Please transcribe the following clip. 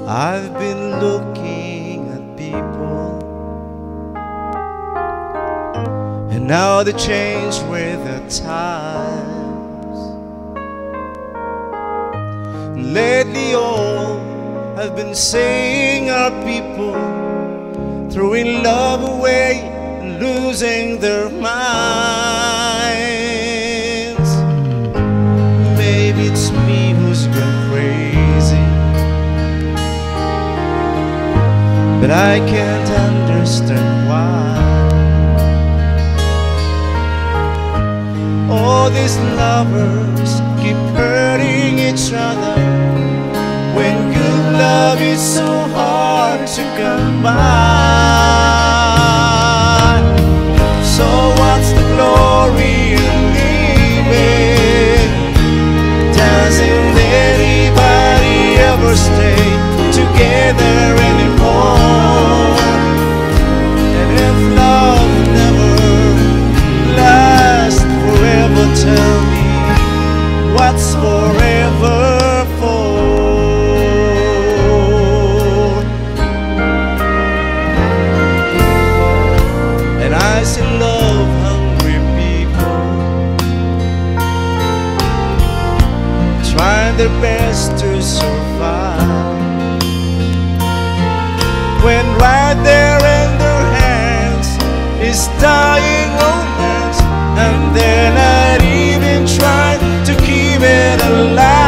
I've been looking at people, and now they change with the times. Lately all I've been saying are people throwing love away and losing their minds. Maybe it's me who's gone crazy, but I can't understand why all these lovers keep hurting each other when good love is so hard to come by. So what's the glory in living? Doesn't anybody ever stay together anymore? And if love never lasts forever, tell me what's forever for? And I see love-hungry people trying their best to survive, when right there in their hands is dying romance, and they're not even trying to keep it alive.